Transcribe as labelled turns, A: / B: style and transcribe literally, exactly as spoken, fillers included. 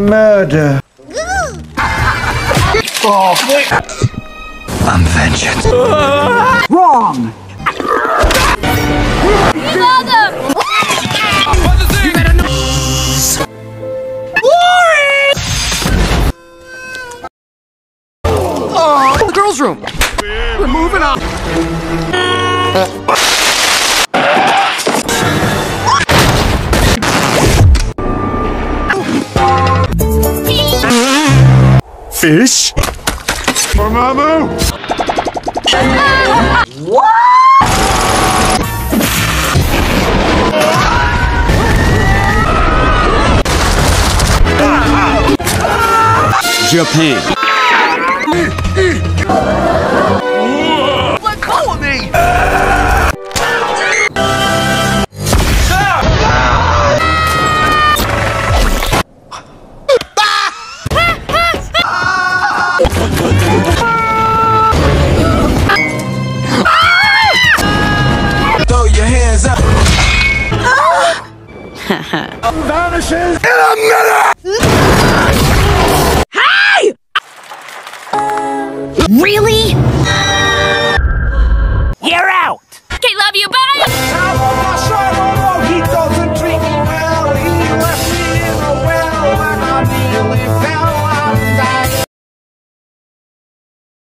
A: Murder.
B: Oh, wait.
A: I'm vengeance.
B: Wrong.
C: Oh, the girls' room. We're moving on.
A: Fish? Mamamoo!
B: What?
D: Japan.
B: Let go of me!
A: Throw your hands up! Vanishes in a minute!
E: Hey! Really?